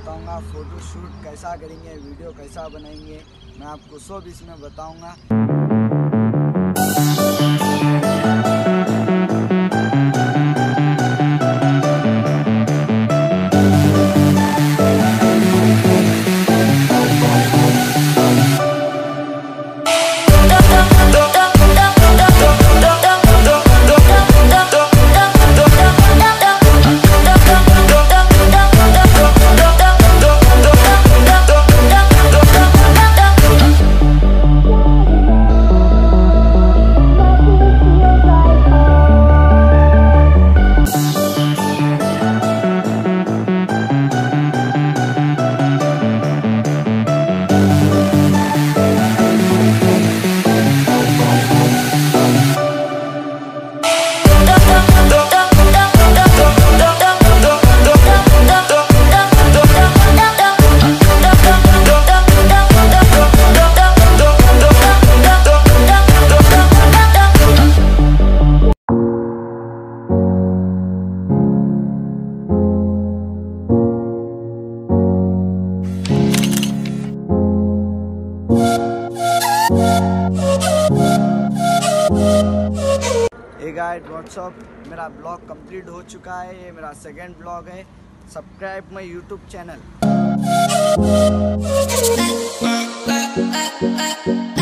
बताऊंगा photo shoot कैसा करेंगे, वीडियो कैसा बनाएंगे, मैं आपको सब इसमें बताऊंगा। हे गाइस व्हाट्सअप, मेरा ब्लॉग कंप्लीट हो चुका है। ये मेरा सेकंड ब्लॉग है। Subscribe my YouTube channel.